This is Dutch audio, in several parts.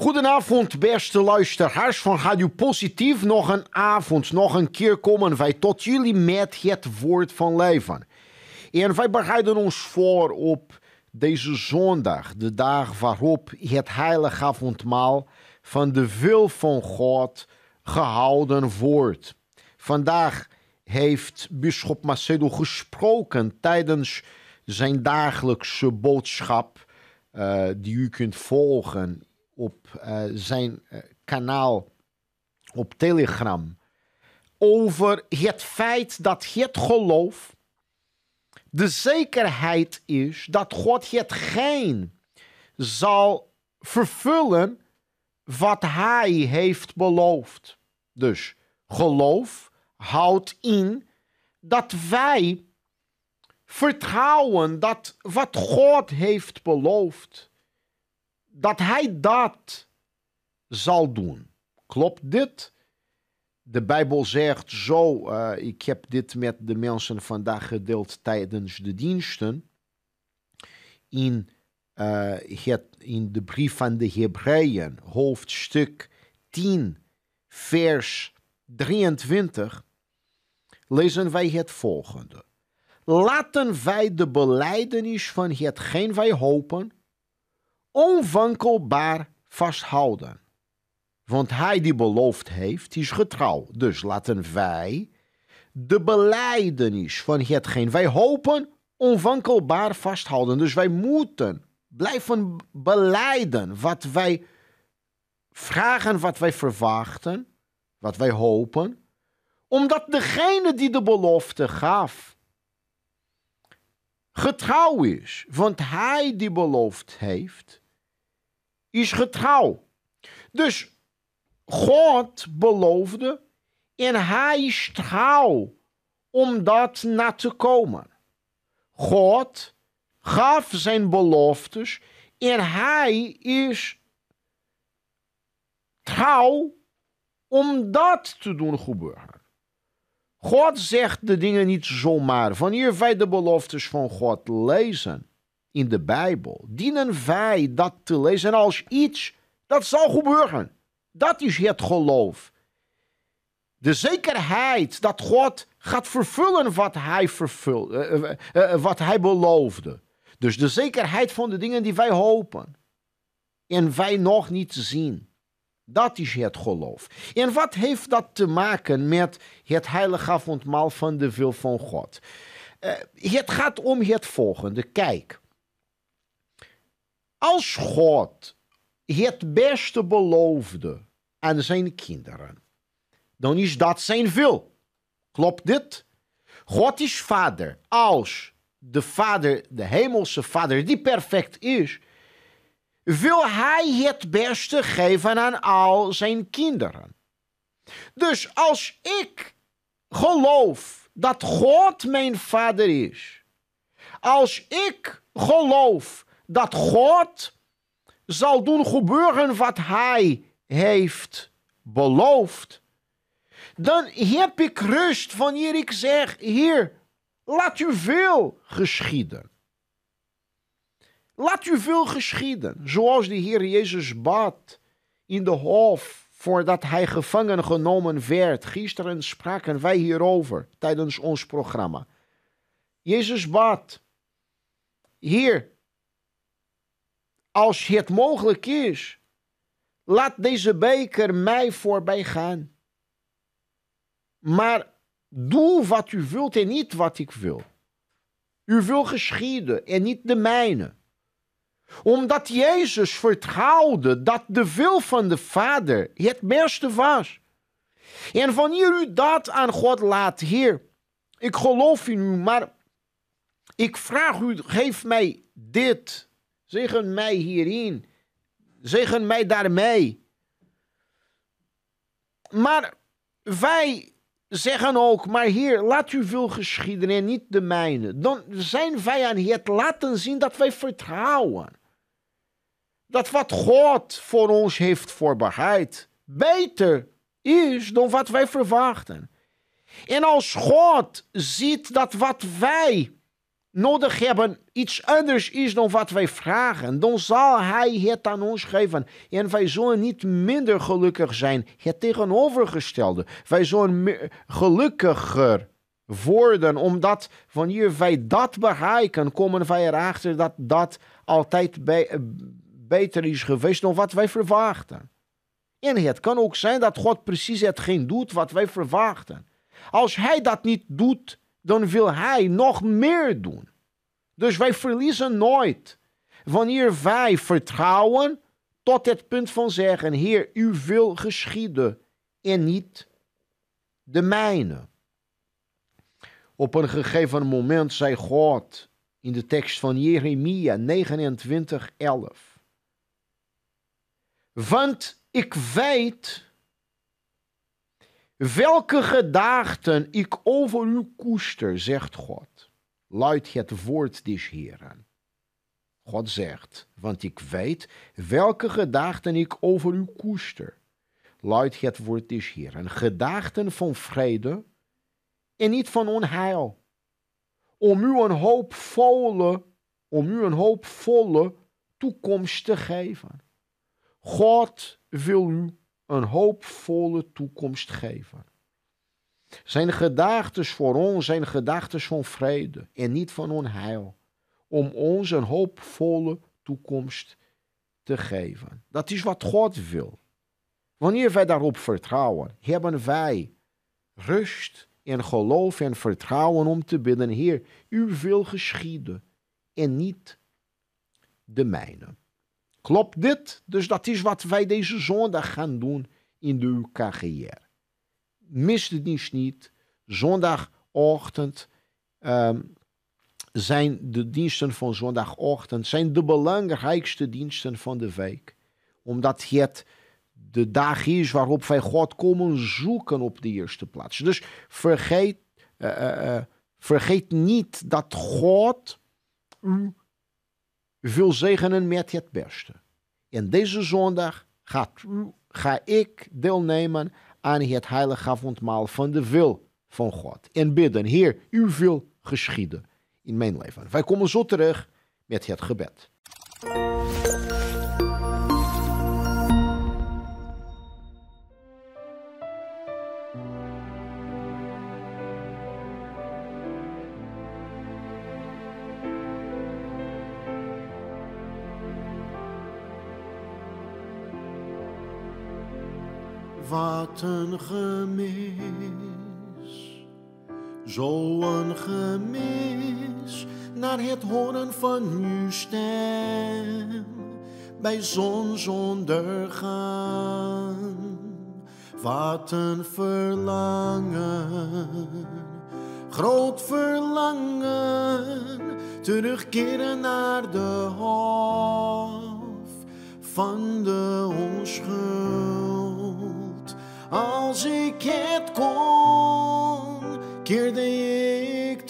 Goedenavond, beste luisteraars van Radio Positief. Nog een avond, nog een keer komen wij tot jullie met het woord van leven. En wij bereiden ons voor op deze zondag, de dag waarop het heilige avondmaal van de wil van God gehouden wordt. Vandaag heeft bisschop Macedo gesproken tijdens zijn dagelijkse boodschap, die u kunt volgen op zijn kanaal op Telegram, over het feit dat het geloof de zekerheid is dat God hetgeen zal vervullen wat hij heeft beloofd. Dus geloof houdt in dat wij vertrouwen dat wat God heeft beloofd, dat hij dat zal doen. Klopt dit? De Bijbel zegt zo, ik heb dit met de mensen vandaag gedeeld tijdens de diensten, in de brief van de Hebreeën, hoofdstuk 10, vers 23, lezen wij het volgende. Laten wij de belijdenis van hetgeen wij hopen onwankelbaar vasthouden. Want hij die beloofd heeft, is getrouw. Dus laten wij de belijdenis van hetgeen wij hopen onwankelbaar vasthouden. Dus wij moeten blijven belijden wat wij vragen, wat wij verwachten, wat wij hopen. Omdat degene die de belofte gaf getrouw is. Want hij die beloofd heeft, is getrouw. Dus God beloofde en hij is trouw om dat na te komen. God gaf zijn beloftes en hij is trouw om dat te doen gebeuren. God zegt de dingen niet zomaar. Wanneer wij de beloftes van God lezen in de Bijbel, dienen wij dat te lezen als iets dat zal gebeuren. Dat is het geloof. De zekerheid dat God gaat vervullen wat hij beloofde. Dus de zekerheid van de dingen die wij hopen en wij nog niet zien. Dat is het geloof. En wat heeft dat te maken met het heilige avondmaal van de wil van God? Het gaat om het volgende. Kijk, als God het beste beloofde aan zijn kinderen, dan is dat zijn wil. Klopt dit? God is vader. Als de vader, de hemelse vader, die perfect is, wil hij het beste geven aan al zijn kinderen. Dus als ik geloof dat God mijn vader is, als ik geloof dat God zal doen gebeuren wat hij heeft beloofd, dan heb ik rust wanneer ik zeg, Heer, laat uw wil geschieden. Laat uw wil geschieden, zoals de Heer Jezus bad in de hof voordat hij gevangen genomen werd. Gisteren spraken wij hierover tijdens ons programma. Jezus bad, Heer, als het mogelijk is, laat deze beker mij voorbij gaan. Maar doe wat u wilt en niet wat ik wil. U wil geschieden en niet de mijne. Omdat Jezus vertrouwde dat de wil van de Vader het beste was. En wanneer u dat aan God laat, Heer, ik geloof in u, maar ik vraag u, geef mij dit. Zegen mij hierin. Zegen mij daarmee. Maar wij zeggen ook, maar Heer, laat uw wil geschieden en niet de mijne. Dan zijn wij aan het laten zien dat wij vertrouwen. Dat wat God voor ons heeft voorbereid beter is dan wat wij verwachten. En als God ziet dat wat wij nodig hebben iets anders is dan wat wij vragen, dan zal hij het aan ons geven. En wij zullen niet minder gelukkig zijn. Het tegenovergestelde. Wij zullen gelukkiger worden, omdat wanneer wij dat bereiken, komen wij erachter dat dat altijd beter is geweest dan wat wij verwachten. En het kan ook zijn dat God precies hetgeen doet wat wij verwachten. Als hij dat niet doet, dan wil hij nog meer doen. Dus wij verliezen nooit. Wanneer wij vertrouwen tot het punt van zeggen, Heer, uw wil geschieden en niet de mijne. Op een gegeven moment zei God in de tekst van Jeremia 29:11. Want ik weet welke gedachten ik over u koester, zegt God. Luidt het woord des Heeren. God zegt, want ik weet welke gedachten ik over u koester. Luidt het woord des Heeren. Gedachten van vrede en niet van onheil. Om u een hoopvolle toekomst te geven. God wil u een hoopvolle toekomst geven. Zijn gedachten voor ons zijn gedachten van vrede en niet van onheil. Om ons een hoopvolle toekomst te geven. Dat is wat God wil. Wanneer wij daarop vertrouwen, hebben wij rust en geloof en vertrouwen om te bidden, Heer, uw wil geschieden en niet de mijne. Klopt dit? Dus dat is wat wij deze zondag gaan doen in de UKGR. Mis de dienst niet. Zondagochtend zijn de diensten van zondagochtend zijn de belangrijkste diensten van de week. Omdat het de dag is waarop wij God komen zoeken op de eerste plaats. Dus vergeet niet dat God u wil zegenen met het beste. En deze zondag ga ik deelnemen aan het heilige avondmaal van de wil van God. En bidden, Heer, uw wil geschieden in mijn leven. Wij komen zo terug met het gebed. Wat een gemis, zo'n gemis, naar het horen van uw stem, bij zonsondergang. Wat een verlangen, groot verlangen, terugkeren naar de hof van de onschuld. Als ik het kon, keerde ik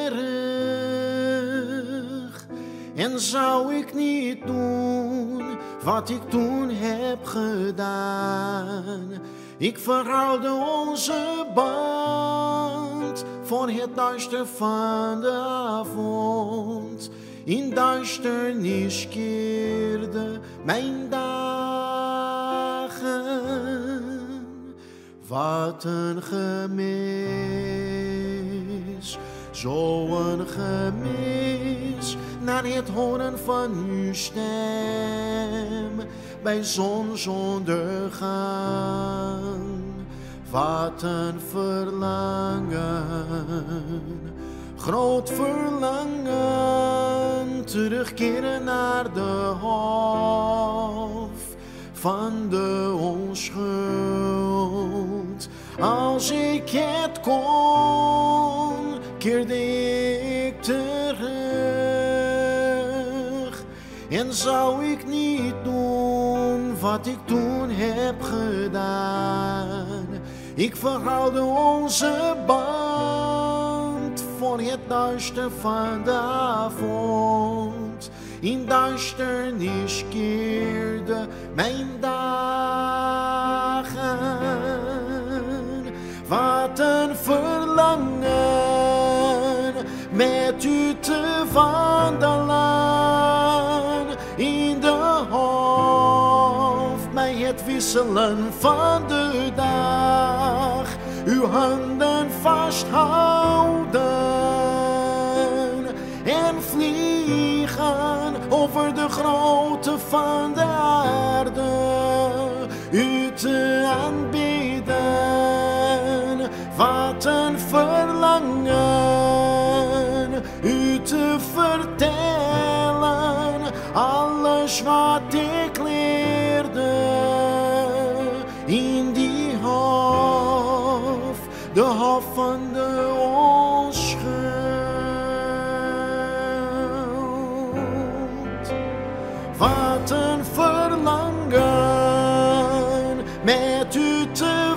terug. En zou ik niet doen wat ik toen heb gedaan. Ik verruilde onze band voor het duister van de avond. In duisternis keerde mijn dagen. Wat een gemis, zo'n gemis, naar het horen van uw stem, bij zonsondergang. Wat een verlangen, groot verlangen, terugkeren naar de hof van de onschuld. Als ik het kon, keerde ik terug. En zou ik niet doen wat ik toen heb gedaan. Ik verhoudde onze band voor het duister van de avond. In duisternis keerde mijn dagen. Wat een verlangen met u te wisselen van de dag, uw handen vasthouden en vliegen over de grootte van de aarde, u te aanbidden. Wat een verlangen, u te vertellen, alles wat ik leerde in die hof, de hof van de onschuld. Wat een verlangen, met u te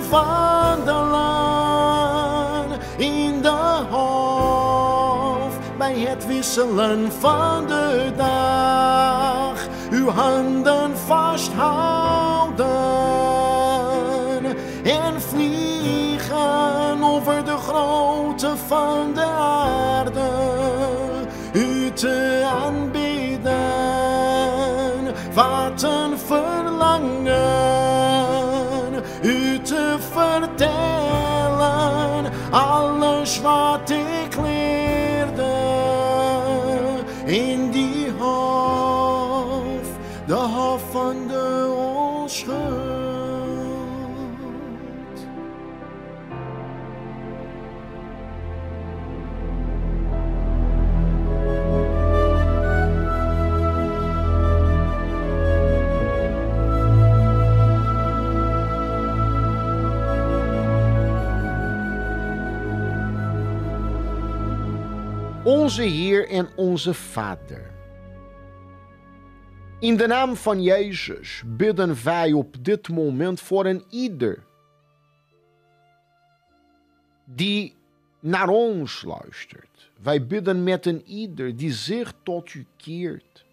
wandelen in de hof, bij het wisselen van de dag, uw handen vasthouden en vliegen over de grootte van de aarde, u te aanbidden. Wat een verlangen, u te vertellen, alles wat ik leerde in die hof, de hof van de onschuld. Onze Heer en onze Vader, in de naam van Jezus bidden wij op dit moment voor een ieder die naar ons luistert. Wij bidden met een ieder die zich tot u keert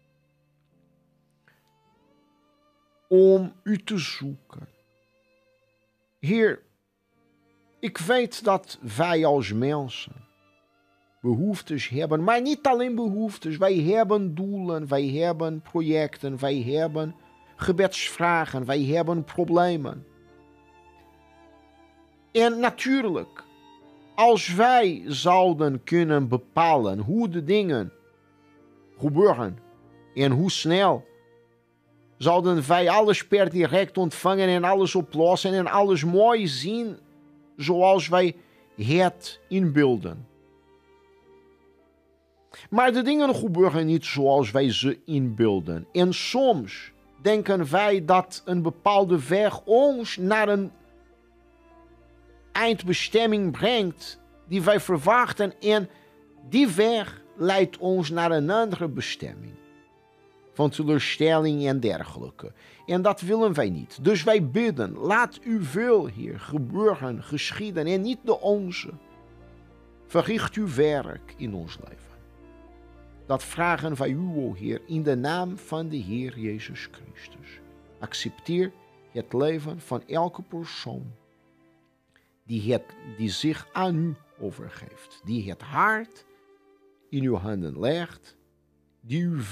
om u te zoeken. Heer, ik weet dat wij als mensen behoeftes hebben, maar niet alleen behoeftes. Wij hebben doelen, wij hebben projecten, wij hebben gebedsvragen, wij hebben problemen. En natuurlijk, als wij zouden kunnen bepalen hoe de dingen gebeuren en hoe snel, zouden wij alles per direct ontvangen en alles oplossen en alles mooi zien zoals wij het inbeelden. Maar de dingen gebeuren niet zoals wij ze inbeelden. En soms denken wij dat een bepaalde weg ons naar een eindbestemming brengt die wij verwachten. En die weg leidt ons naar een andere bestemming. Van teleurstelling en dergelijke. En dat willen wij niet. Dus wij bidden, laat uw wil, Heer, gebeuren, geschieden en niet de onze. Verricht uw werk in ons leven. Dat vragen wij u, o Heer, in de naam van de Heer Jezus Christus. Accepteer het leven van elke persoon die zich aan u overgeeft. Die het hart in uw handen legt. Die u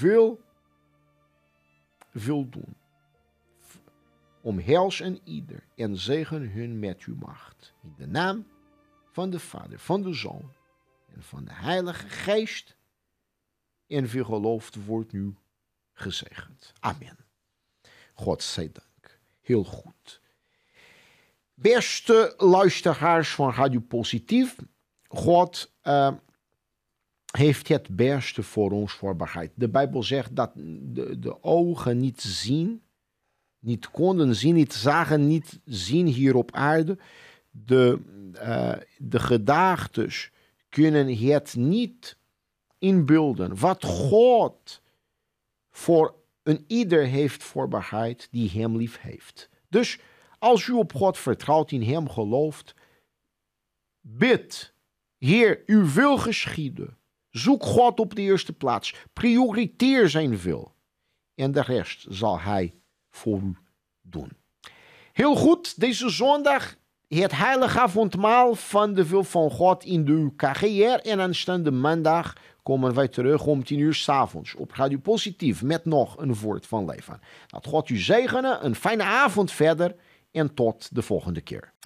wil doen. Omhels een ieder en zegen hun met uw macht. In de naam van de Vader, van de Zoon en van de Heilige Geest. En wie gelooft wordt nu gezegend. Amen. God zij dank. Heel goed. Beste luisteraars van Radio Positief. God heeft het beste voor ons voorbereid. De Bijbel zegt dat de ogen niet zien, niet konden zien, niet zagen, niet zien hier op aarde. De gedachtes kunnen het niet inbeelden. Wat God voor een ieder heeft voorbereid die hem lief heeft. Dus als u op God vertrouwt, in hem gelooft, bid, Heer, uw wil geschieden. Zoek God op de eerste plaats. Prioriteer zijn wil. En de rest zal hij voor u doen. Heel goed, deze zondag Het heilige avondmaal van de wil van God in de KGR. En aanstaande maandag komen wij terug om 10 uur 's avonds op Radio Positief met nog een woord van leven. Laat God u zegenen, een fijne avond verder en tot de volgende keer.